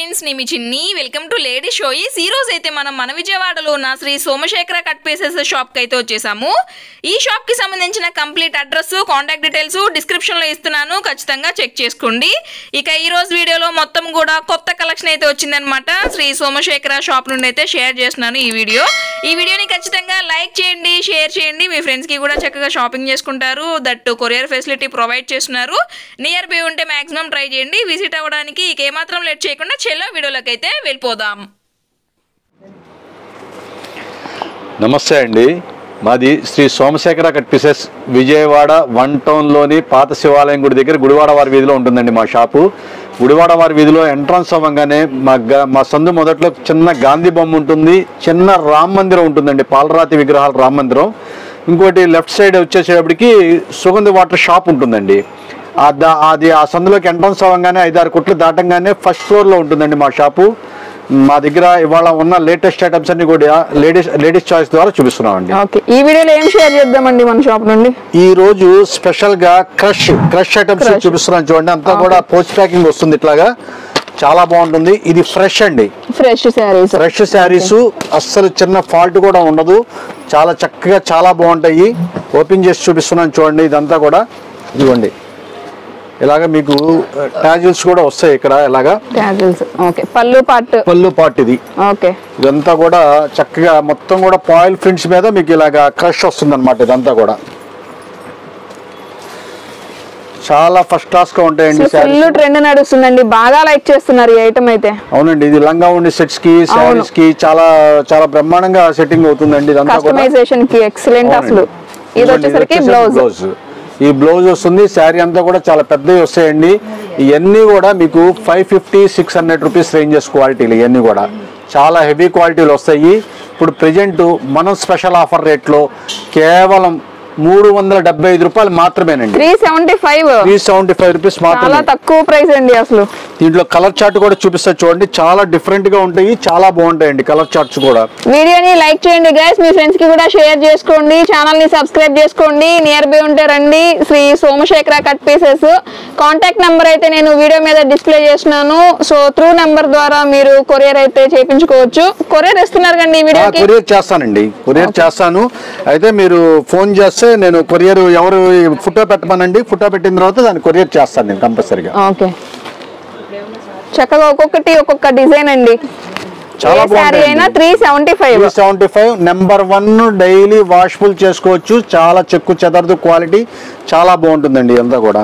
Friends, నేను మీ Chinni. Welcome to lady షోయిస్. ఈ రోజు అయితే మనం మన విజయవాడలో ఉన్న శ్రీ సోమశేఖర కట్ పీసెస్ షాప్కి అయితే వచ్చేసాము. ఈ షాప్కి సంబంధించిన కంప్లీట్ అడ్రస్, కాంటాక్ట్ డీటెయిల్స్ డిస్క్రిప్షన్లో ఇస్తున్నాను, ఖచ్చితంగా చెక్ చేసుకోండి. ఇక ఈ రోజు వీడియోలో మొత్తం కూడా కొత్త కలెక్షన్ అయితే వచ్చిందనమాట. శ్రీ సోమశేఖర షాప్ నుండి అయితే షేర్ చేస్తున్నాను ఈ వీడియోని ఖచ్చితంగా లైక్ చేయండి, షేర్ చేయండి. మీ ఫ్రెండ్స్కి కూడా చక్కగా షాపింగ్ చేసుకుంటారు. దట్టు కొరియర్ ఫెసిలిటీ ప్రొవైడ్ చేస్తున్నారు. నియర్ బై ఉంటే మాక్సిమం ట్రై చేయండి విజిట్ అవ్వడానికి. ఇక ఏమాత్రం లేట్ చేయకుండా చెల్లో వీడియోలోకి అయితే వెళ్ళిపోదాం. నమస్తే అండి, మాది శ్రీ సోమశేఖర కట్ పీసెస్ విజయవాడ 1 టౌన్లోని పాత శివాలయం గుడి దగ్గర గుడివాడ వారి వీధిలో ఉంటుందండి మా షాపు. గుడివాడ వారి వీధిలో ఎంట్రన్స్ అవ్వగానే మా సందు మొదట్లో చిన్న గాంధీ బొమ్మ ఉంటుంది, చిన్న రామ మందిరం ఉంటుందండి, పాలరాతి విగ్రహాల రామ మందిరం. ఇంకోటి లెఫ్ట్ సైడ్ వచ్చేసేపటికి సుగంధ వాటర్ షాప్ ఉంటుందండి. అది ఆ సందులోకి ఎంట్రన్స్ అవ్వగానే 5-6 కొట్లు దాటంగానే ఫస్ట్ ఫ్లోర్లో ఉంటుందండి మా షాపు. మా దగ్గర ఇవాళ ఉన్న లేటెస్ట్ ఐటమ్స్ అన్ని కూడా లేడీస్ చాయిస్ ద్వారా చూపిస్తున్నామండి. ఈ వీడియోలో ఏం షేర్ చేద్దామండి మన షాప్ నుండి? ఈ రోజు స్పెషల్ గా క్రష్ ఐటమ్స్ చూపిస్తున్నాను చూడండి. అంతా కూడా పోస్ట్ ప్యాకింగ్ వస్తుంది, ఇట్లాగా చాలా బాగుంటుంది. ఇది ఫ్రెష్ అండి, ఫ్రెష్ శారీస్. అస్సలు చిన్న ఫాల్ట్ కూడా ఉండదు, చాలా చక్కగా చాలా బాగుంటాయి. ఓపెన్ చేసి చూపిస్తున్నాను చూడండి. ఇదంతా కూడా ఇదిగోండి, ఇలాగా మీకు టాజిల్స్ కూడా వస్తాయి ఇక్కడ. ఇలాగా పళ్ళు పార్ట్ ఇది. ఇదంతా కూడా చక్కగా మొత్తం కూడా పాయిల్ ప్రింట్స్ మీద మీకు ఇలాగా క్రష్ వస్తుంది అనమాట. ఇదంతా కూడా చాలా ఫస్ట్ క్లాస్ గా ఉంటాయండి. ట్రెండ్ నడుస్తుందండి, బాగా లైక్ చేస్తున్నారు ఈ ఐటమ్ అయితే. అవునండి, ఇది లంగా ఉండి సెట్స్ కి, శారీస్ కి చాలా చాలా బ్రహ్మాండంగా సెట్టింగ్ అవుతుందండి. కస్టమైజేషన్ కి ఎక్సలెంట్. అసలు ఇది వచ్చేసరికి బ్లౌజ్, ఈ బ్లౌజ్ వస్తుంది. శారీ అంతా కూడా చాలా పెద్దవి వస్తాయండి. ఇవన్నీ కూడా మీకు 550-600 రూపీస్ రేంజెస్ క్వాలిటీలు. ఇవన్నీ కూడా చాలా హెవీ క్వాలిటీలు వస్తాయి. ఇప్పుడు ప్రెజెంట్ మనం స్పెషల్ ఆఫర్ రేట్లో కేవలం 375 రూపాయలు మాత్రమేనండి. 375 రూపీస్ మాత్రమే, తక్కువ ప్రైస్ అండి. అసలు దీంట్లో కలర్ చార్ట్ కూడా చూపిస్తా చూడండి, చాలా డిఫరెంట్ గా ఉంటాయి, చాలా బాగుంటాయండి కలర్ చార్ట్స్ కూడా. వీడియోని లైక్ చేయండి గైస్, మీ ఫ్రెండ్స్ కి కూడా షేర్ చేసుకోండి, ఛానల్ ని సబ్స్క్రైబ్ చేసుకోండి. నియర్ బై ఉంటే రండి Sri Somashekara cut pieces. Contact number అయితే నేను వీడియో మీద డిస్ప్లే చేస్తున్నాను. సో త్రూ నెంబర్ ద్వారా మీరు కొరియర్ అయితే చేయించుకోవచ్చు. కొరియర్ ఇస్తున్నారు కండి ఈ వీడియోకి? కొరియర్ చేస్తానండి, కొరియర్ చేస్తాను. అయితే మీరు ఫోన్ చేస్తే నేను కొరియర్ ఎవరు ఫోటో పెట్టమనండి, ఫోటో పెట్టిన తర్వాత దాన్ని కొరియర్ చేస్తాను నేను కంపల్సరీగా. ఓకే, చక్కగా ఒక్కొక్కటి ఒక్కొక్క డిజైన్ అండి. చాలా బాగుంది. 375 నెంబర్ 1 డైలీ వాషబుల్ చేసుకోవచ్చు. చాలా చెక్కు చెదరదు, క్వాలిటీ చాలా బాగుంటుందండి. అంతా కూడా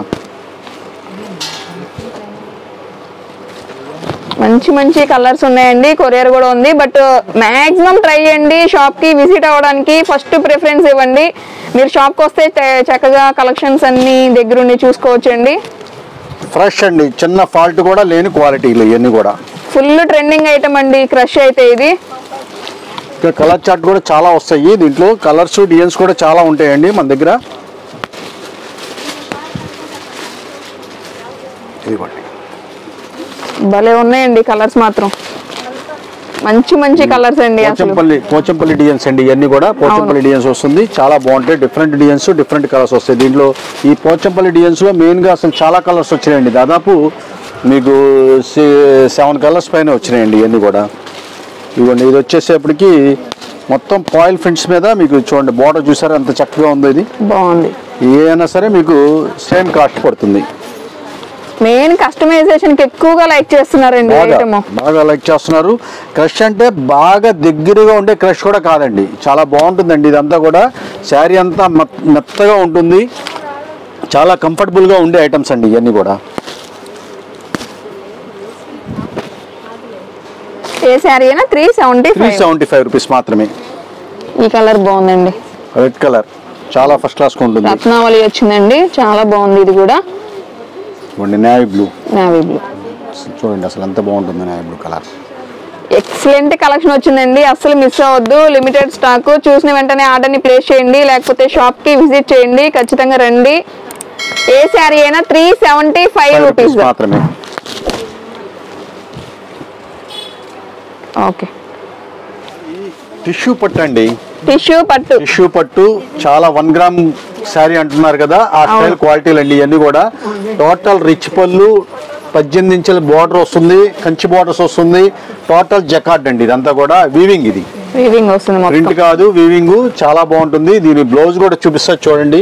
మంచి మంచి కలర్స్ ఉన్నాయండి. కొరియర్ కూడా ఉంది, బట్ మాక్సిమం ట్రై చేయండి షాప్ కి విజిట్ అవ్వడానికి. ఫస్ట్ ప్రిఫరెన్స్ ఇవ్వండి. మీరు షాప్ కి వస్తే చక్కగా కలెక్షన్స్ అన్ని దగ్గరుండి చూసుకోవచ్చండి. ఫ్రెష్ అండి, చిన్న ఫాల్ట్ కూడా లేని క్వాలిటీలు. ఇవన్నీ కూడా ఫుల్ ట్రెండింగ్ ఐటమ్ అండి క్రష్ అయితే. ఇది కలర్ చార్ట్ కూడా చాలా వస్తాయి. దీంట్లో కలర్స్, డిజైన్స్ కూడా చాలా ఉంటాయండి మన దగ్గర. ఇదిగోండి, భలే ఉన్నాయండి కలర్స్ మాత్రం, మంచి మంచి కలర్స్ అండి. పోచంపల్లి డిజైన్స్ అండి. ఇవన్నీ కూడా పోచంపల్లి డిజైన్స్ వస్తుంది, చాలా బాగుంటాయి. డిఫరెంట్ డిజైన్స్, డిఫరెంట్ కలర్స్ వస్తాయి. దీంట్లో ఈ పోచంపల్లి డిజైన్స్ లో మెయిన్ గా అసలు చాలా కలర్స్ వచ్చినాయండి. దాదాపు మీకు 7 కలర్స్ పైన వచ్చినాయండి ఇవన్నీ కూడా. ఇవ్వండి, ఇది వచ్చేసేపటికి మొత్తం పాయిల్ ప్రింట్స్ మీద మీకు చూడండి, బోర్డర్ చూసారా ఎంత చక్కగా ఉందో. ఇది బాగుంది. ఏదైనా సరే మీకు సేమ్ కాస్ట్ పడుతుంది. మెయిన్ కస్టమైజేషన్ కి ఎక్కువగా లైక్ చేస్తున్నారండి, బాగా లైక్ చేస్తున్నారు. క్రష్ అంటే బాగా దగ్గరగా ఉండే క్రష్ కూడా కాదండి, చాలా బాగుంటుందండి. ఇదంతా కూడా శారీ అంతా మెత్తగా ఉంటుంది, చాలా కంఫర్టబుల్ గా ఉండే ఐటమ్స్ అండి ఇవన్నీ కూడా. ఏ శారీ అయినా 375 రూపీస్ మాత్రమే. ఈ కలర్ బాగుందండి, రెడ్ కలర్, చాలా ఫస్ట్ క్లాస్ గా ఉంటుంది. రత్నావళి వచ్చిందండి, చాలా బాగుంది. ఇది కూడా నేవీ బ్లూ చూడండి, అసలు ఎంత బాగుంటుంది navy blue colour. Excellent collection వచ్చిందండి, అసలు మిస్ అవ్వద్దు. Limited stock. చూసిన వెంటనే ఆర్డర్ ని ప్లేస్ చేయండి, లేకపోతే షాప్ కి విజిట్ చేయండి. ఖచ్చితంగా రండి. ఏ శారీ అయినా 375 రూపీస్ మాత్రమే. ఓకే, టిష్యూ పట్టు అండి. టిష్యూ పట్టు చాలా 1 గ్రామ్ శారీ అంటున్నారు కదా, ఆ స్టైల్ క్వాలిటీలు అండి ఇవన్నీ కూడా. టోటల్ రిచ్ పళ్ళు, 18 ఇంచుల బార్డర్ వస్తుంది, కంచి బార్డర్స్ వస్తుంది. టోటల్ జకార్డ్ అండి, ఇదంతా కూడా వీవింగ్. ఇది వీవింగ్ వస్తుంది, ప్రింట్ కాదు వీవింగ్. చాలా బాగుంటుంది. దీని బ్లౌజ్ కూడా చూపిస్తా చూడండి.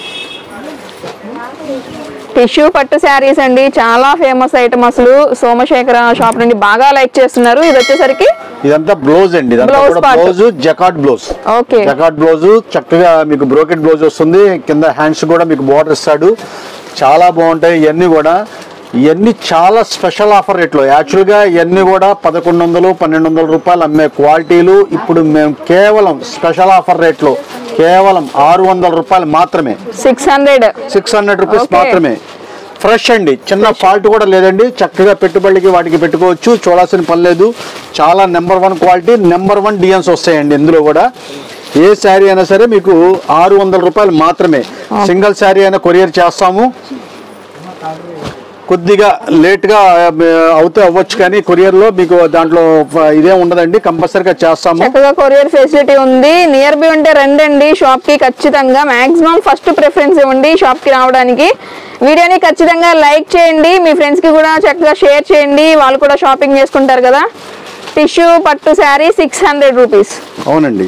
టిష్యూ పట్టు శారీస్ అండి, చాలా ఫేమస్ ఐటమ్. అసలు సోమశేఖర షాప్ నుండి బాగా లైక్ చేస్తున్నారు. ఇది వచ్చేసరికి ఇదంతా బ్లౌజ్ అండి, blouse jacquard blouse. Okay, jacquard blouse చక్కగా మీకు బ్రోకెట్ బ్లౌజ్ వస్తుంది. కింద హ్యాండ్స్ కూడా మీకు బార్డర్ ఇస్తాడు. చాలా బాగుంటాయి ఇవన్నీ కూడా. ఇవన్నీ చాలా స్పెషల్ ఆఫర్ రేట్లో. యాక్చువల్గా ఇవన్నీ కూడా 1100-1200 రూపాయలు అమ్మే క్వాలిటీలు ఇప్పుడు మేము కేవలం స్పెషల్ ఆఫర్ రేట్లో కేవలం 600 రూపాయలు మాత్రమే. 600 రూపీస్ మాత్రమే. ఫ్రెష్ అండి, చిన్న ఫాల్ట్ కూడా లేదండి. చక్కగా పెట్టుబడికి వాటికి పెట్టుకోవచ్చు, చూడాల్సిన పని లేదు. చాలా నెంబర్ 1 క్వాలిటీ, నెంబర్ 1 డిజైన్స్ వస్తాయండి ఇందులో కూడా. ఏ శారీ అయినా సరే మీకు 600 రూపాయలు మాత్రమే. సింగిల్ శారీ అయినా కొరియర్ చేస్తాము. కొద్దిగా లేట్గా అవ్వచ్చు కానీ కొరియర్లో మీకు దాంట్లో ఇదే ఉండదండి, కంపల్సరీగా చేస్తాము. చక్కగా కొరియర్ ఫెసిలిటీ ఉంది. నియర్ బై ఉంటే రండి షాప్ కి. ఖచ్చితంగా మాక్సిమం ఫస్ట్ ప్రిఫరెన్స్ ఇవ్వండి షాప్ కి రావడానికి. వీడియోని ఖచ్చితంగా లైక్ చేయండి, మీ ఫ్రెండ్స్ కి కూడా చక్కగా షేర్ చేయండి, వాళ్ళు కూడా షాపింగ్ చేసుకుంటారు కదా. టిష్యూ పట్టు శారీ 600 రూపీస్. అవునండి,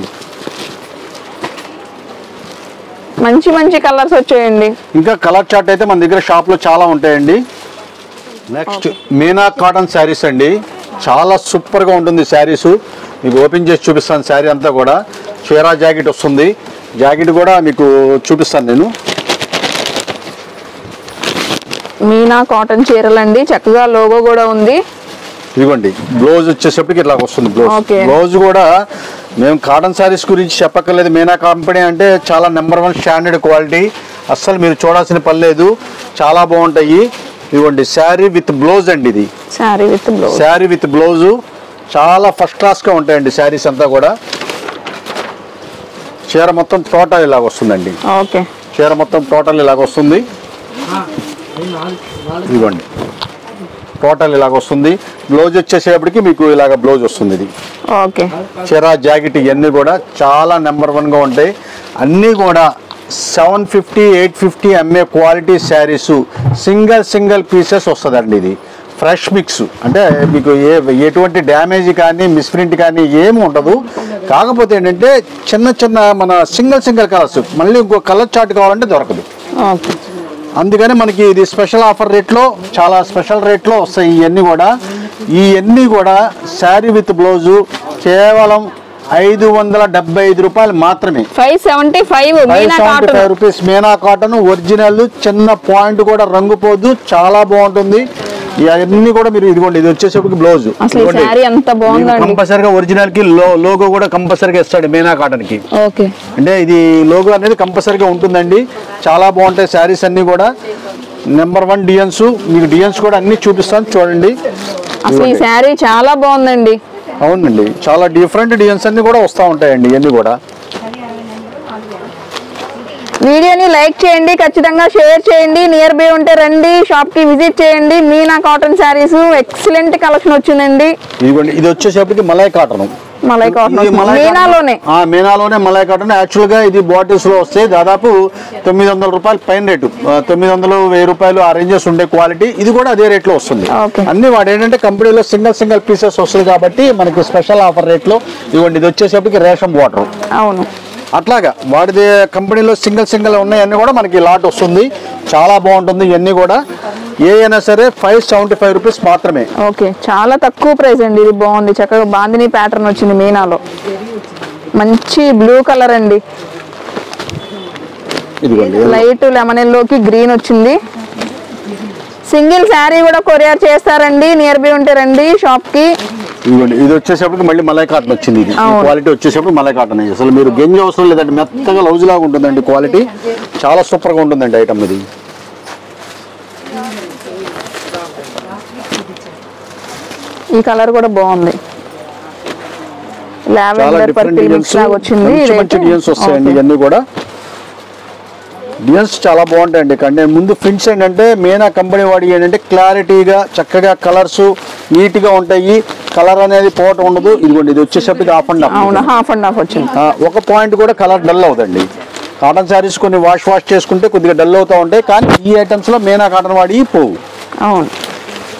మంచి మంచి కలర్స్ వచ్చాయండి. ఇంకా కలర్ చార్ట్ అయితే మన దగ్గర షాప్ లో చాలా ఉంటాయండి. నెక్స్ట్ మీనా కాటన్ శారీస్ అండి, చాలా సూపర్ గా ఉంటుంది శారీస్. మీకు ఓపెన్ చేసి చూపిస్తాను. శారీ అంతా కూడా చీరా జాకెట్ వస్తుంది. జాకెట్ కూడా మీకు చూపిస్తాను నేను. మీనా కాటన్ చీరలండి, చక్కగా లోగో కూడా ఉంది. ఇదిగోండి బ్లౌజ్ వచ్చేసప్పటికి ఇట్లా వస్తుంది. బ్లౌజ్ కూడా మేము కాటన్ శారీస్ గురించి చెప్పక్కర్లేదు. మీనా కంపెనీ అంటే చాలా నెంబర్ 1 స్టాండర్డ్ క్వాలిటీ. అస్సలు మీరు చూడాల్సిన పని లేదు, చాలా బాగుంటాయి. ఇదిగోండి శారీ విత్ బ్లౌజ్ అండి. ఇది శారీ విత్ బ్లౌజ్ చాలా ఫస్ట్ క్లాస్ గా ఉంటాయండి శారీస్ అంతా కూడా. చీర మొత్తం టోటల్ ఇలాగ వస్తుందండి. చీర మొత్తం టోటల్ ఇలాగ వస్తుంది. ఇదిగోండి టోటల్ ఇలాగ వస్తుంది. బ్లౌజ్ వచ్చేసేపటికి మీకు ఇలాగ బ్లౌజ్ వస్తుంది. ఇది చీర జాకెట్ ఇవన్నీ కూడా చాలా నెంబర్ 1 గా ఉంటాయి. అన్నీ కూడా 750-850 అమ్మే క్వాలిటీ శారీస్. సింగిల్ పీసెస్ వస్తుందండి. ఇది ఫ్రెష్ మిక్స్ అంటే మీకు ఎటువంటి డ్యామేజ్ కానీ మిస్ప్రింట్ కానీ ఏమి ఉండదు. కాకపోతే ఏంటంటే చిన్న మన సింగిల్ కలర్స్, మళ్ళీ ఇంకో కలర్ చార్ట్ కావాలంటే దొరకదు. అందుకని మనకి ఇది స్పెషల్ ఆఫర్ రేట్లో, చాలా స్పెషల్ రేట్లో వస్తాయి ఇవన్నీ కూడా శారీ విత్ బ్లౌజు కేవలం 575 రూపాయలు మాత్రమే. 575 రూపీస్. మీనా కాటన్ ఒరిజినల్, చిన్న పాయింట్ కూడా రంగు పోదు, చాలా బాగుంటుంది. ఇవన్నీ కూడా మీరు ఇదిగోండి, ఇది వచ్చేసరికి బ్లౌజ్ కంపల్సరిగా ఒరిజినల్ కి లోగో కూడా కంపల్సరిగా ఇస్తాడు మీనా కాటన్ కి. అంటే ఇది లోగో అనేది కంపల్సరిగా ఉంటుందండి. చాలా బాగుంటాయి శారీస్ అన్ని కూడా. Number 1 designs. మీకు డిజైన్స్ కూడా అన్ని చూపిస్తాను చూడండి. అసలు ఈ శారీ చాలా బాగుందండి. అవునండి, చాలా డిఫరెంట్ డిజైన్స్ అన్ని కూడా వస్తూ ఉంటాయండి ఇవన్నీ కూడా. వీడియోని లైక్ చేయండి, ఖచ్చితంగా షేర్ చేయండి. నియర్ బై ఉంటే రండి షాప్ కి విజిట్ చేయండి. Meena cotton saris excellent collection వచ్చిందండి. ఇది వచ్చేసరికి మలై కాటన్. మీనాలోనే మలై కాటన్. యాక్చువల్ గా ఇది బాటిల్స్ లో వస్తాయి. దాదాపు 900 రూపాయలు పైన రేటు. 900-1000 రూపాయలు ఆ రేంజెస్ ఉండే క్వాలిటీ. ఇది కూడా అదే రేట్ లో వస్తుంది. అన్ని వాడు ఏంటంటే కంపెనీలో సింగిల్ పీసెస్ వస్తుంది కాబట్టి మనకి స్పెషల్ ఆఫర్ రేట్ లో ఇవ్వండి. ఇది వచ్చేసరికి రేషన్ వాటర్. అవును, అట్లాగా వాడిది కంపెనీలో సింగిల్ ఉన్నాయన్నీ కూడా మనకి లాట్ వస్తుంది. చాలా బాగుంటుంది. ఇవన్నీ కూడా ఏ అయినా సరే 575 రూపీస్ మాత్రమే. చాలా తక్కువ ప్రైస్ అండి. ఇది బాగుంది, చక్కగా బాందిని ప్యాటర్న్ వచ్చింది మీనాలో. మంచి బ్లూ కలర్ అండి. లైట్ లెమన్ ఎల్లోకి గ్రీన్ వచ్చింది. సింగిల్ శారీ కూడా కొరియర్ చేస్తారండి. నియర్ బై ఉంటే రండి షాప్ కి. ఇది వచ్చేసరికి మళ్ళీ మలై కాటన్ వచ్చింది. ఇది క్వాలిటీ వచ్చేసరికి మలై కాటన్. అసలు మీరు గంజి అవసరం లేదండి, మెత్తగా లౌజ్ లాగా ఉంటుందండి. క్వాలిటీ చాలా సూపర్ గా ఉంటుందండి ఐటమ్ ఇది. ఈ కలర్ కూడా బాగుంది. లావెండర్ పర్పుల్ మిక్స్ లాగా వచ్చింది. మంచి డిజైన్స్ వస్తాయండి ఇవన్నీ కూడా. డిజైన్స్ చాలా బాగుంటాయండి. కానీ ముందు ప్రింట్స్ ఏంటంటే మీనా కంపెనీ వాడి ఏంటంటే క్లారిటీగా చక్కగా కలర్స్ నీట్ గా ఉంటాయి. కలర్ అనేది పోవటం ఉండదు. ఇదిగోండి ఇది వచ్చేసరికి హాఫ్ అండ్ హాఫ్ వచ్చింది. ఒక పాయింట్ కూడా కలర్ డల్ అవుతుంది. కాటన్ శారీస్ కొన్ని వాష్ చేసుకుంటే కొద్దిగా డల్ అవుతూ ఉంటాయి. కానీ ఈ ఐటమ్స్ లో మీనా కాటన్ వాడి పోవు.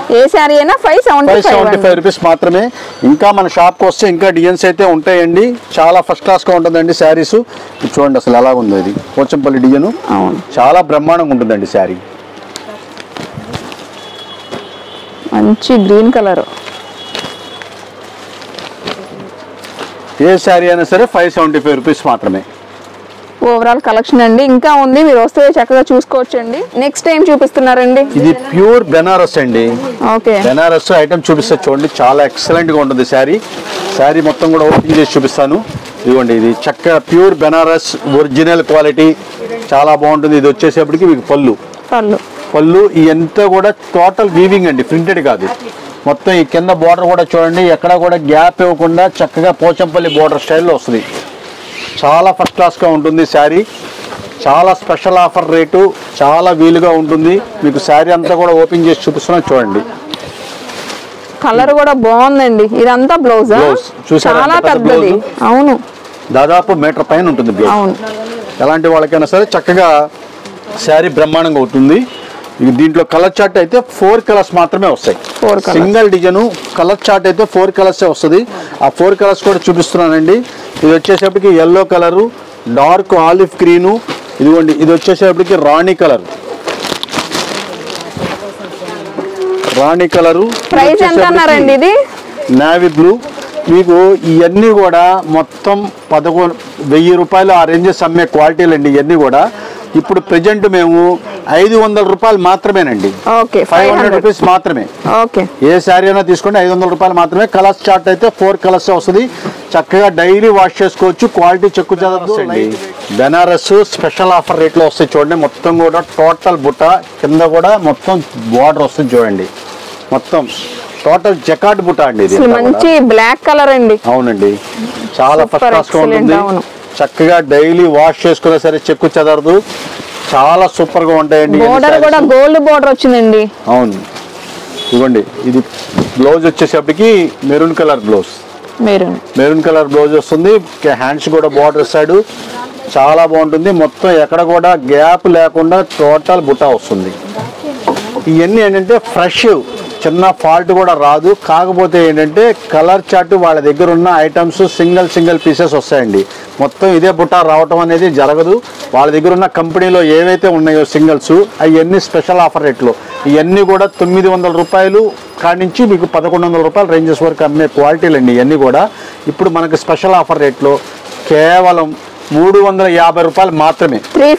ఏ శారీ అయినా 575 రూపీస్ మాత్రమే. ఇంకా మన షాప్కి వస్తే ఇంకా డిజైన్స్ అయితే ఉంటాయండి. చాలా ఫస్ట్ క్లాస్గా ఉంటుందండి శారీస్. చూడండి అసలు ఎలా ఉందో ఇది పోచంపల్లి డిజైన్. చాలా బ్రహ్మాండంగా ఉంటుందండి శారీ. మంచి గ్రీన్ కలర్. ఏ శారీ అయినా సరే 575 రూపీస్ మాత్రమే. ఓవరాల్ కలెక్షన్ అండి. ఇంకా ఉంది, మీరు వస్తే చక్కగా చూసుకోవచ్చండి. నెక్స్ట్ ఏం చూపిస్తున్నారండి? ఇది ప్యూర్ బెనారస్ అండి. ఓకే, బెనారస్ ఐటమ్ చూపిస్తే చూడండి, చాలా ఎక్సలెంట్ గా ఉంటుంది శారీ. శారీ మొత్తం కూడా ఓపెన్ చేసి చూపిస్తాను. ఇదిగోండి, ఇది చక్కగా ప్యూర్ బెనారస్ ఒరిజినల్ క్వాలిటీ, చాలా బాగుంటుంది. ఇది వచ్చేసేపటికి మీకు పళ్ళు ఇదంతా కూడా టోటల్ వీవింగ్ అండి, ప్రింటెడ్ కాదు. మొత్తం ఈ కింద బోర్డర్ కూడా చూడండి, ఎక్కడ కూడా గ్యాప్ ఇవ్వకుండా చక్కగా పోచంపల్లి బోర్డర్ స్టైల్లో వస్తుంది. చాలా ఫస్ట్ క్లాస్గా ఉంటుంది శారీ. చాలా స్పెషల్ ఆఫర్ రేటు, చాలా వీలుగా ఉంటుంది. మీకు శారీ అంతా కూడా ఓపెన్ చేసి చూపిస్తున్నా చూడండి. కలర్ కూడా బాగుందండి. ఇదంతా బ్లౌజ్ చాలా పెద్దది. అవును, దాదాపు మీటర్ పైన ఉంటుంది బ్లౌజ్. ఎలాంటి వాళ్ళకైనా సరే చక్కగా శారీ బ్రహ్మాండంగా అవుతుంది. దీంట్లో కలర్ చార్ట్ అయితే 4 కలర్స్ మాత్రమే వస్తాయి. సింగిల్ డిజైన్ కలర్ చార్ట్ అయితే 4 కలర్స్ వస్తుంది. ఆ 4 కలర్స్ కూడా చూపిస్తున్నానండి. ఇది వచ్చేసేపటికి yellow colour, dark olive green, ఇదిగోండి ఇది వచ్చేసేపటికి రాణి కలరు. ప్రైస్ ఎంత అన్నారండి? ఇది నేవీ బ్లూ. మీకు ఇవన్నీ కూడా మొత్తం 11,000 రూపాయలు ఆ రేంజెస్ అమ్మే క్వాలిటీలు అండి. ఇవన్నీ కూడా ఇప్పుడు ప్రెజెంట్ మేము 500 రూపాయలు మాత్రమేనండి. 500 రూపీస్ మాత్రమే. ఏ శారీ అయినా తీసుకోండి, 500 రూపాయలు మాత్రమే. కలర్స్ చార్ట్ అయితే 4 కలర్స్ వస్తుంది. చక్కగా డైలీ వాష్ చేసుకోవచ్చు. క్వాలిటీ చెక్కు చదవచ్చండి. బెనారస్ స్పెషల్ ఆఫర్ రేట్లో వస్తాయి చూడండి. మొత్తం కూడా టోటల్ బుట్ట కింద కూడా మొత్తం బార్డర్ వస్తుంది చూడండి. మొత్తం టోటల్ జకాట్ బుట్ట అండి. ఇది మంచి బ్లాక్ కలర్ అండి. అవునండి, చాలా ఫస్ట్ క్లాస్ గా ఉంటుంది. చక్కగా డైలీ వాష్ చేసుకున్నా సరే చెక్కు చెదరదు. చాలా సూపర్ గా ఉంటాయండి. బోర్డర్ కూడా గోల్డ్ బోర్డర్ వచ్చిందండి. అవును, ఇదిగోండి ఇది బ్లౌజ్ వచ్చేసరికి maroon colour blouse. Maroon colour blouse వస్తుంది. హ్యాండ్స్ కూడా బోర్డర్ ఇస్తాడు. చాలా బాగుంటుంది. మొత్తం ఎక్కడ కూడా గ్యాప్ లేకుండా టోటల్ బుట్టా వస్తుంది. ఇవన్నీ ఏంటంటే ఫ్రెష్, చిన్న ఫాల్ట్ కూడా రాదు. కాకపోతే ఏంటంటే కలర్ చార్ట్ వాళ్ళ దగ్గర ఉన్న ఐటమ్స్ సింగిల్ పీసెస్ వస్తాయండి. మొత్తం ఇదే బుట్ట రావటం అనేది జరగదు. వాళ్ళ దగ్గర ఉన్న కంపెనీలో ఏవైతే ఉన్నాయో సింగిల్స్ అవన్నీ స్పెషల్ ఆఫర్ రేట్లో. ఇవన్నీ కూడా 900 రూపాయలు కానించి మీకు 1100 రూపాయల రేంజెస్ వరకు అమ్మే క్వాలిటీలు అండి. ఇవన్నీ కూడా ఇప్పుడు మనకి స్పెషల్ ఆఫర్ రేట్లో కేవలం 350 రూపాయలు మాత్రమే.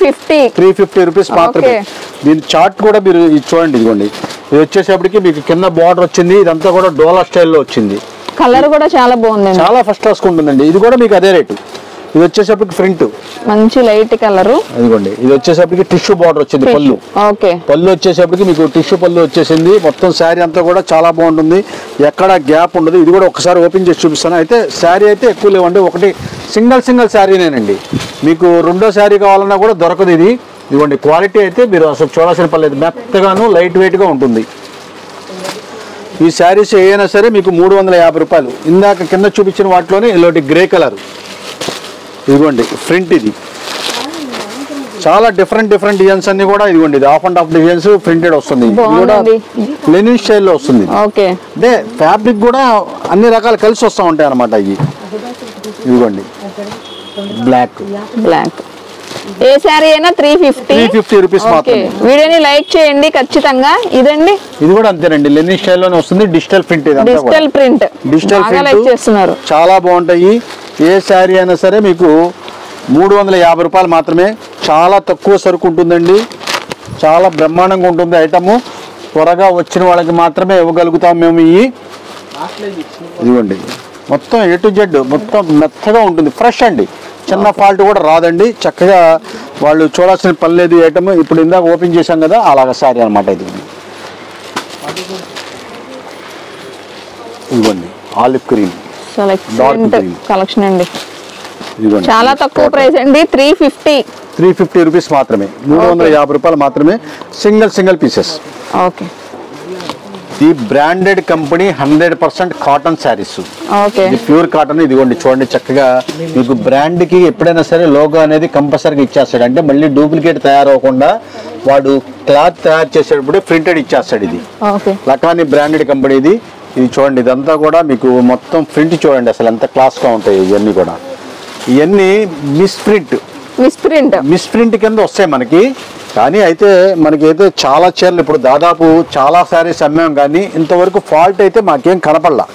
350 రూపీస్ మాత్రమే. దీని చార్ట్ కూడా మీరు చూడండి. ఇదిగోండి, ఇది వచ్చేసేపటికి మీకు కింద బార్డర్ వచ్చింది. ఇదంతా కూడా డోలా స్టైల్లో వచ్చింది. కలర్ కూడా చాలా బాగుంది, చాలా ఫస్ట్ క్లాస్ ఉంటుందండి. ఇది కూడా మీకు అదే రేటు. ఇది వచ్చేసరికి ప్రింట్ మంచి లైట్ కలర్. ఇదిగోండి, ఇది వచ్చేసరికి టిష్యూ బార్డర్ వచ్చింది. పళ్ళు వచ్చేసరికి మీకు టిష్యూ పళ్ళు వచ్చేసింది. మొత్తం శారీ అంతా కూడా చాలా బాగుంటుంది. ఎక్కడ గ్యాప్ ఉండదు. ఇది కూడా ఒకసారి ఓపెన్ చేసి చూపిస్తాను. అయితే శారీ అయితే ఎక్కువ లేవండి. ఒకటి సింగిల్ శారీనేనండి. మీకు రెండో శారీ కావాలన్నా కూడా దొరకదు. ఇదిగోండి, క్వాలిటీ అయితే మీరు అసలు చూడాల్సిన పర్లేదు. మెత్తగాను లైట్ వెయిట్ గా ఉంటుంది. ఈ శారీస్ ఏదైనా సరే మీకు 350 రూపాయలు. ఇందాక కింద చూపించిన వాటిలోనే ఇలాంటి గ్రే కలర్. ఇదిగోండి ప్రింట్. ఇది చాలా డిఫరెంట్ డిజైన్స్ అన్ని కూడా. ఇదిగోండి, ఇది half and half designs printed వస్తుంది. ఇది కూడా లెనిన్ స్టైల్లో వస్తుంది. అంటే ఫ్యాబ్రిక్ కూడా అన్ని రకాలు కలిసి వస్తూ ఉంటాయి అన్నమాట. ఇదిగోండి బ్లాక్. ఏ శారీ అయినా 350 రూపీస్ మాత్రమే. వీడియోని లైక్ చేయండి ఖచ్చితంగా. ఇదండి, ఇది కూడా అంతేనండి. లెనిన్ స్టైల్లోనే వస్తుంది. Digital print. డిజిటల్ ప్రింట్ చేస్తున్నారు. చాలా బాగుంటాయి. ఏ శారీ అయినా సరే మీకు 350 రూపాయలు మాత్రమే. చాలా తక్కువ సరుకు ఉంటుందండి. చాలా బ్రహ్మాండంగా ఉంటుంది ఐటము. త్వరగా వచ్చిన వాళ్ళకి మాత్రమే ఇవ్వగలుగుతాం మేము. ఇదిగోండి, మొత్తం A to Z మొత్తం మెత్తగా ఉంటుంది. ఫ్రెష్ అండి, చిన్న ఫాల్ట్ కూడా రాదండి. చక్కగా వాళ్ళు చూడాల్సిన పని లేదు. ఐటమ్ ఇప్పుడు ఇందాక ఓపెన్ చేశాం కదా, అలాగ శారీ అనమాట. ఇదిగోండి ఆలివ్ గ్రీన్ కలెక్షన్ అండి. చాలా తక్కువ ప్రైస్ అండి. 350 రూపీస్ మాత్రమే. 350 రూపాయలు మాత్రమే. Single pieces. ఈ branded company 100% cotton saris. Okay, ఇది ప్యూర్ కాటన్. ఇదిగోండి చూడండి చక్కగా మీకు బ్రాండ్ కి ఎప్పుడైనా సరే లోగో అనేది కంపల్సరీగా ఇచ్చేస్తాడు. అంటే మళ్ళీ డూప్లికేట్ తయారవకుండా వాడు క్లాత్ తయారు చేసేటప్పుడు ప్రింటెడ్ ఇచ్చేస్తాడు. ఇది ఓకే, లకాని బ్రాండెడ్ కంపెనీ ఇది. ఇది చూడండి ఇదంతా కూడా మీకు మొత్తం ప్రింట్ చూడండి అసలు ఎంత క్లాస్ గా ఉంటాయి ఇవన్నీ కూడా. ఇవన్నీ మిస్ ప్రింట్ కింద వస్తాయి మనకి. కానీ అయితే మనకైతే చాలా చీరలు ఇప్పుడు దాదాపు చాలా సారీస్ అమ్మాం, కానీ ఇంతవరకు ఫాల్ట్ అయితే మాకేం కనపడలా.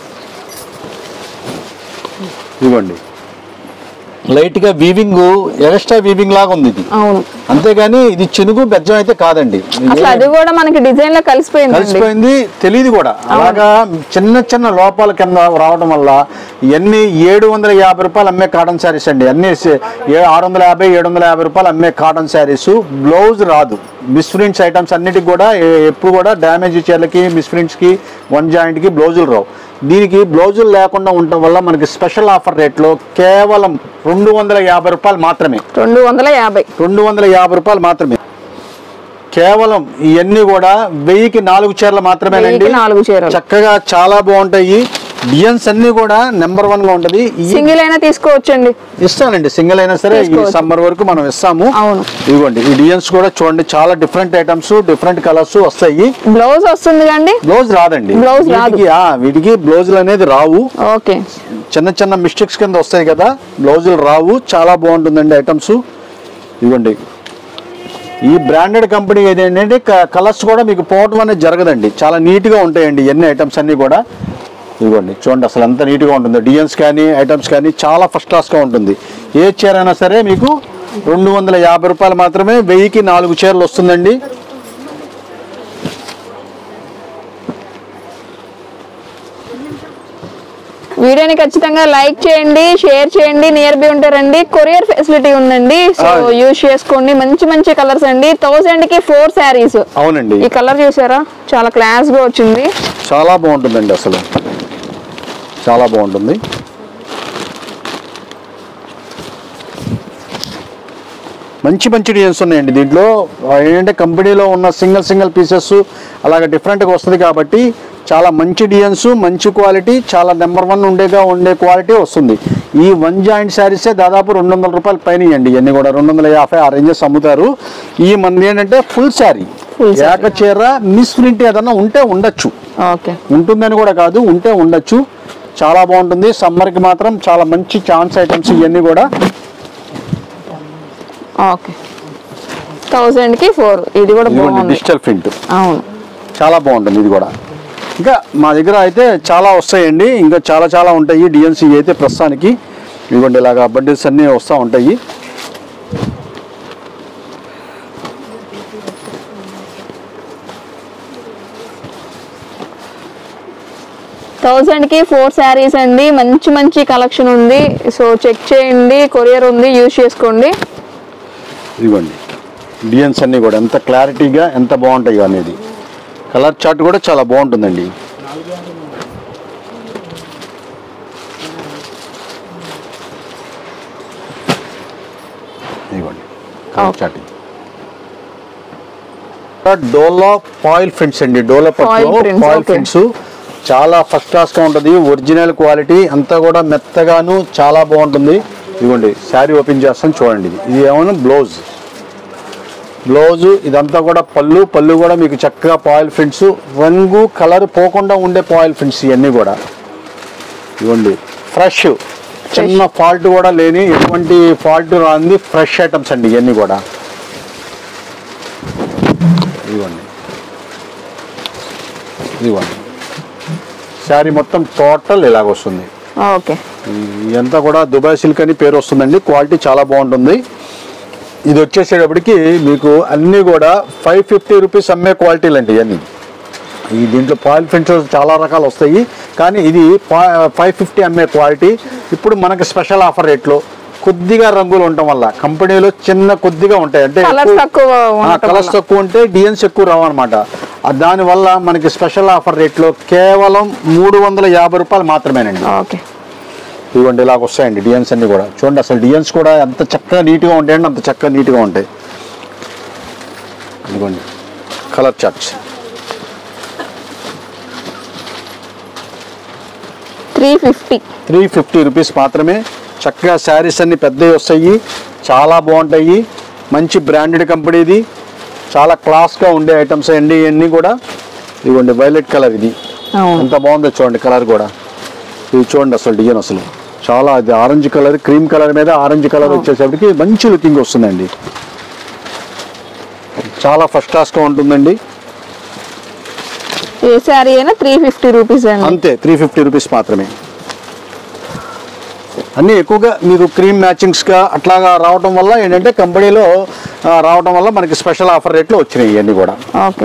ఇవ్వండి లైట్గా వీవింగ్, ఎక్స్ట్రా వీవింగ్ లాగా ఉంది ఇది. అవును, అంతేగాని ఇది చినుగు బెజ్జం అయితే కాదండి. అది కూడా మనకి డిజైన్ లో కలిసిపోయింది, తెలియదు కూడా. అలాగా చిన్న చిన్న లోపాల కింద రావడం వల్ల ఇవన్నీ 750 రూపాయలు అమ్మే కాటన్ శారీస్ అండి. అన్ని 650-750 రూపాయలు అమ్మే కాటన్ శారీస్. బ్లౌజ్ రాదు. మిస్ప్రింట్స్ ఐటమ్స్ అన్నిటికి కూడా ఎప్పుడు కూడా డ్యామేజ్ చీరలకి, మిస్ప్రింట్స్కి, వన్ జాయింట్కి బ్లౌజులు రావు. దీనికి బ్లౌజులు లేకుండా ఉండటం వల్ల మనకి స్పెషల్ ఆఫర్ రేట్లో కేవలం 250 రూపాయలు మాత్రమే. 250 రూపాయలు మాత్రమే. కేవలం ఇవన్నీ కూడా 1000కి 4 చీరలు మాత్రమేనండి. చక్కగా చాలా బాగుంటాయి. డిజైన్స్ అన్ని కూడా నెంబర్ 1 గా ఉంటది. సింగిల్ అయినా తీసుకోవచ్చండి. ఇస్తానండి, సింగిల్ అయినా సరే ఈ సమ్మర్ వరకు మనం ఇస్తాము. ఇదిగోండి ఈ డిజైన్స్ కూడా చూడండి చాలా డిఫరెంట్ ఐటమ్స్, డిఫరెంట్ కలర్స్ వస్తాయి. బ్లౌజ్ వస్తుంది కండి, బ్లౌజ్ రాదండి. వీటికి బ్లౌజులు అనేది రావు. ఓకే, చిన్న చిన్న మిస్టేక్స్ కింద వస్తాయి కదా, బ్లౌజులు రావు. చాలా బాగుంటుందండి ఐటమ్స్. ఇవ్వండి ఈ బ్రాండెడ్ కంపెనీ ఏంటంటే కలర్స్ కూడా మీకు పోవటం అనేది జరగదండి. చాలా నీట్గా ఉంటాయండి ఎన్ని ఐటమ్స్ అన్నీ కూడా. ఇదిగోండి చూడండి అసలు ఎంత నీట్గా ఉంటుంది. డిజైన్స్ కానీ ఐటమ్స్ కానీ చాలా ఫస్ట్ క్లాస్గా ఉంటుంది. ఏ చీర అయినా సరే మీకు 250 రూపాయలు మాత్రమే. 1000కి 4 చీరలు వస్తుందండి. వీడియోని ఖచ్చితంగా లైక్ చేయండి, షేర్ చేయండి. నియర్ బై ఉంటారండి, కొరియర్ ఫెసిలిటీ ఉందండి. సో యూజ్ చేసుకోండి. మంచి మంచి కలర్స్ అండి. 1000కి 4 శారీస్. అవునండి, ఈ కలర్ చూసారా చాలా క్లాస్ గా వచ్చింది. చాలా బాగుంటుందండి, అసలు చాలా బాగుంటుంది. మంచి మంచి డిజైన్స్ ఉన్నాయండి దీంట్లో. ఏంటంటే కంపెనీలో ఉన్న సింగిల్ పీసెస్ అలాగే డిఫరెంట్గా వస్తుంది కాబట్టి చాలా మంచి డిజైన్స్, మంచి క్వాలిటీ, చాలా నెంబర్ 1 ఉండే క్వాలిటీ వస్తుంది. ఈ వన్ జాయింట్ శారీసే దాదాపు 200 రూపాయల పైన ఇవ్వండి. ఇవన్నీ కూడా 250 ఆ రేంజెస్ అమ్ముతారు. ఈ మన ఏంటంటే ఫుల్ శారీ, ఏక చీర మిస్ ప్రింట్ ఏదన్నా ఉంటే ఉండొచ్చు, ఉంటుందని కూడా కాదు, ఉంటే ఉండొచ్చు. చాలా బాగుంటుంది. సమ్మర్కి మాత్రం చాలా మంచి ఛాన్స్ ఐటమ్స్ ఇవన్నీ కూడా. ఓకే, 1000కి 4. ఇది కూడా బాగుంది, డిజిటల్ ప్రింట్. అవును, చాలా బాగుంటుంది ఇది కూడా. ఇంకా మా దగ్గర అయితే చాలా వస్తాయండి, ఇంకా చాలా ఉంటాయి డిజైన్స్. ఇవి అయితే ప్రస్తుతానికి ఇవ్వండి ఇలాగా బండిల్స్ అన్నీ వస్తూ ఉంటాయి. కి 4 శారీస్ అండి. మంచి మంచి కలెక్షన్ ఉంది. సో చెక్ చేయండి, కొరియర్ ఉంది, యూజ్ చేసుకోండి. ఇవ్వండి డిజైన్స్ అన్నీ కూడా ఎంత క్లారిటీగా ఎంత బాగుంటాయి అనేది. కలర్ చార్ట్ కూడా చాలా బాగుంటుందండి. ఇవ్వండి కలర్ చార్ట్. డోలో ఫాయిల్ ప్రింట్స్ అండి. డోలో ఫాయిల్ ప్రింట్స్ చాలా ఫస్ట్ క్లాస్గా ఉంటుంది. ఒరిజినల్ క్వాలిటీ అంతా కూడా మెత్తగాను చాలా బాగుంటుంది. ఇదిగోండి శారీ ఓపెన్ చేస్తాను చూడండి. ఇది ఏమన్నా బ్లౌజ్ ఇదంతా కూడా పళ్ళు కూడా మీకు చక్కగా పాయిల్ ప్రింట్స్, రంగు కలర్ పోకుండా ఉండే పాయిల్ ప్రింట్స్ ఇవన్నీ కూడా. ఇవ్వండి ఫ్రెష్, చిన్న ఫాల్ట్ కూడా లేని, ఎటువంటి ఫాల్ట్ రాని ఫ్రెష్ ఐటమ్స్ అండి ఇవన్నీ కూడా. ఇవ్వండి శారీ మొత్తం టోటల్ ఇలాగ వస్తుంది. ఓకే, ఇదంతా కూడా దుబాయ్ సిల్క్ అని పేరు వస్తుందండి. క్వాలిటీ చాలా బాగుంటుంది. ఇది వచ్చేసేటప్పటికి మీకు అన్నీ కూడా 550 రూపీస్ అమ్మే క్వాలిటీలు అండి ఇవన్నీ. ఈ దీంట్లో పాయిల్ ప్రింట్స్ చాలా రకాలు వస్తాయి, కానీ ఇది 550 అమ్మే క్వాలిటీ. ఇప్పుడు మనకి స్పెషల్ ఆఫర్ రేట్లో కొద్దిగా రంగులు ఉండటం వల్ల కంపెనీలో కొద్దిగా ఉంటాయి, అంటే కలర్స్ తక్కువ ఉంటే డిజైన్స్ ఎక్కువ రావు అనమాట. దానివల్ల మనకి స్పెషల్ ఆఫర్ రేట్లో కేవలం 350 రూపాయలు మాత్రమేనండి. ఇవ్వండి ఇలాగ వస్తాయండి డిజైన్స్ అన్ని కూడా. చూడండి అసలు డిజైన్స్ కూడా ఎంత చక్కగా నీట్గా ఉంటాయండి, అంత చక్కగా నీట్గా ఉంటాయి. ఇదిగోండి కలర్ చార్ట్స్. 350 రూపీస్ మాత్రమే. చక్కగా శారీస్ అన్ని పెద్దవి వస్తాయి, చాలా బాగుంటాయి. మంచి బ్రాండెడ్ కంపెనీది, చాలా క్లాస్గా ఉండే ఐటమ్స్ అండి ఇవన్నీ కూడా. ఇదిగోండి వైలెట్ కలర్, ఇది ఎంత బాగుందో చూడండి కలర్ కూడా. ఇది చూడండి అసలు డిజైన్ అసలు చాలా, ఇది ఆరెంజ్ కలర్, క్రీమ్ కలర్ మీద ఆరెంజ్ కలర్ వచ్చేసరికి మంచి లుకింగ్ వస్తుందండి. చాలా ఫస్ట్ క్లాస్గా ఉంటుందండి. ఏ శారీ అయినా 350 రూపీస్ అండి, అంతే 350 రూపీస్ మాత్రమే. అన్నీ ఎక్కువగా మీకు క్రీమ్ మ్యాచింగ్స్గా అట్లాగా రావటం వల్ల ఏంటంటే కంపెనీలో రావటం వల్ల మనకి స్పెషల్ ఆఫర్ రేట్లో వచ్చినాయి ఇవన్నీ కూడా. ఓకే,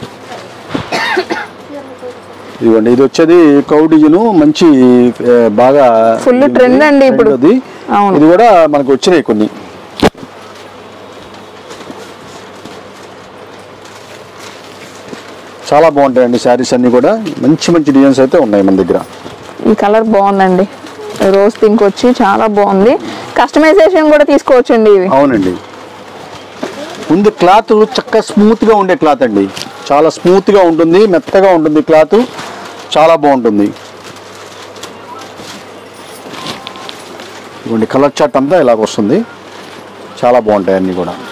ఇదిగోండి ఇది వచ్చేది కౌడిజను, మంచి బాగా ఫుల్ ట్రెండ్ అండి ఇప్పుడు. ఇది కూడా మనకు వచ్చినాయి కొన్ని. చాలా బాగుంటాయండి శారీస్ అన్ని కూడా, మంచి మంచి డిజైన్స్ అయితే ఉన్నాయి మన దగ్గర. ఈ కలర్ బాగుందండి, రోజ్ పింక్ వచ్చి చాలా బాగుంది. కస్టమైజేషన్ కూడా తీసుకోవచ్చండి ఇవి. అవునండి, ముందు క్లాత్ చక్కగా స్మూత్గా ఉండే క్లాత్ అండి, చాలా స్మూత్గా ఉంటుంది, మెత్తగా ఉంటుంది క్లాత్, చాలా బాగుంటుంది. ఇవ్వండి కలర్ చార్ట్ అంతా ఇలాగ వస్తుంది, చాలా బాగుంటాయి అన్నీ కూడా.